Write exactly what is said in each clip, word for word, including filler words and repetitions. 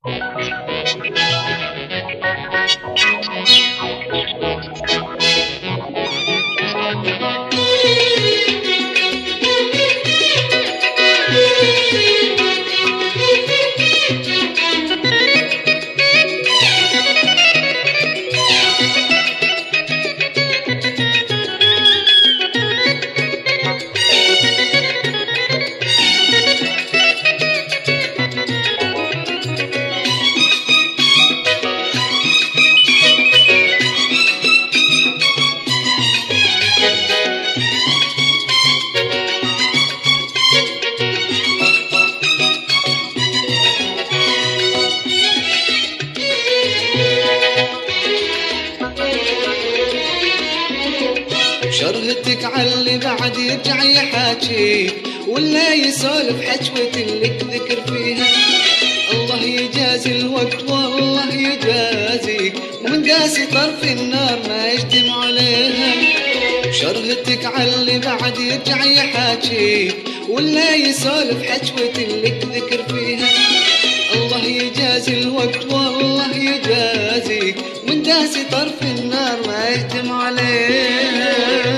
شرهتك عاللي بعد يرجع يحاكيك ولا يسولف حجوة اللي ذكر فيها. الله يجازي الوقت والله يجازيك، ومن قاسي طرف النار ما يجدم عليها. شرهتك عاللي بعد يرجع يحاكيك ولا يسولف حجوة اللي ذكر فيها. الله يجازي الوقت والله يجازيك، من داسي طرف النار ما يهتم عليها.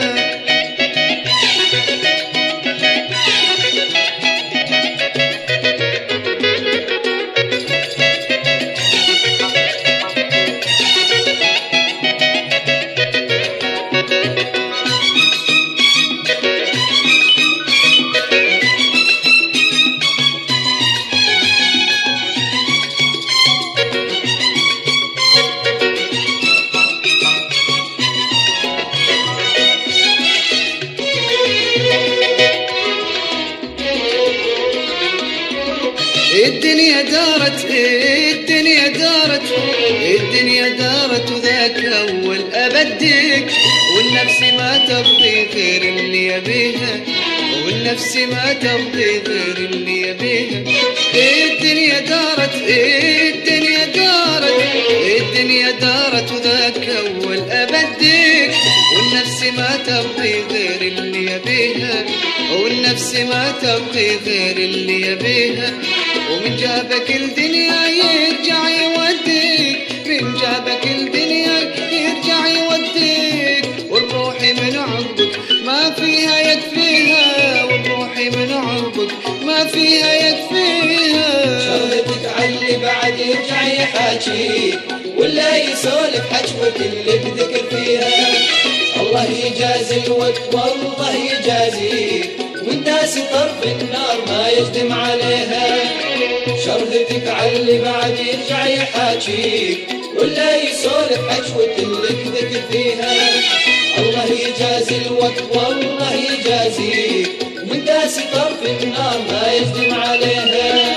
الدنيا دارت الدنيا دارت الدنيا دارت وذاك أول أبدك، والنفس ما تبغي غير اللي يبيها، والنفس ما تبغي غير اللي يبيها. الدنيا دارت الدنيا دارت الدنيا دارت وذاك أول أبدك، والنفس ما تبغي غير اللي يبيها، والنفس ما تبغي غير اللي يبيها. ومن جابك الدنيا يرجع يوديك، من جابك الدنيا يرجع يوديك، والروح من عقبك ما فيها يكفيها، والروح من عقبك ما فيها يكفيها. شرهتك عاللي بعد يرجع يحاكيك ولا يسولف حجوة اللي بذكر فيها. الله يجازي الوقت والله يجازيك، ومن داسي طرف النار ما يجدم عليها. شرهتك عاللي بعد يرجع يحاكيك ولا يسولف حجوة اللي ذكر فيها. الله يجازي الوقت والله يجازيك، ومن داسي طرف النار ما يجدم عليها.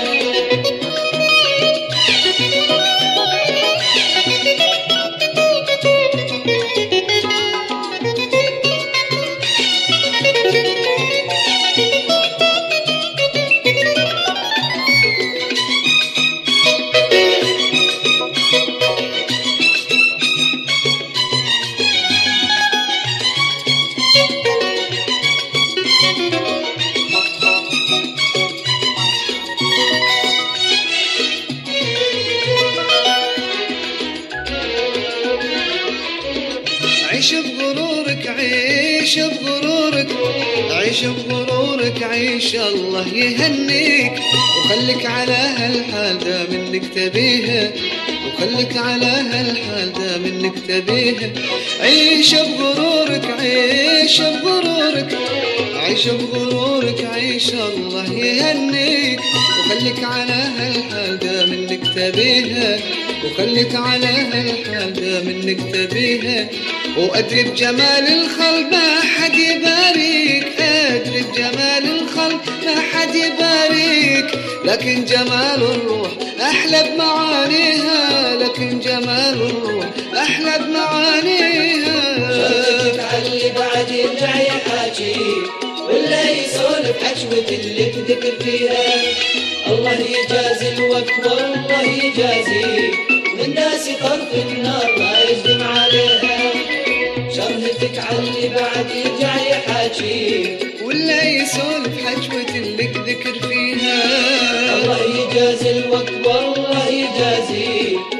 عيش بغرورك عيش بغرورك عيش بغرورك عيش الله يهنيك، وخليك على هالحال دا منك تبيها، وخليك على هالحال دا منك تبيها. عيش بغرورك عيش بغرورك عيش بغرورك عيش الله يهنيك، وخليك على هالحال دا منك تبيها، وخليك على هالحال دا منك تبيها. وأدري بجمال الخلق ما حد يباريك، أدري بجمال الخلق ما حد يباريك، لكن جمال الروح أحلى بمعانيها، لكن جمال الروح أحلى بمعانيها. شرهتك عاللي بعد يرجع يحاكيك ولا يسولف حجوة اللي تذكر فيها. الله يجازي الوقت والله يجازيك، من داسي طرف النار ما يجدم عليها. شرهتك عاللي بعد يرجع يحاكيك ولا يسولف حجوة اللي ذكر فيها. الله يجازي الوقت والله يجازيك،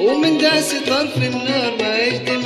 ومن داس طرف النار ما يجدي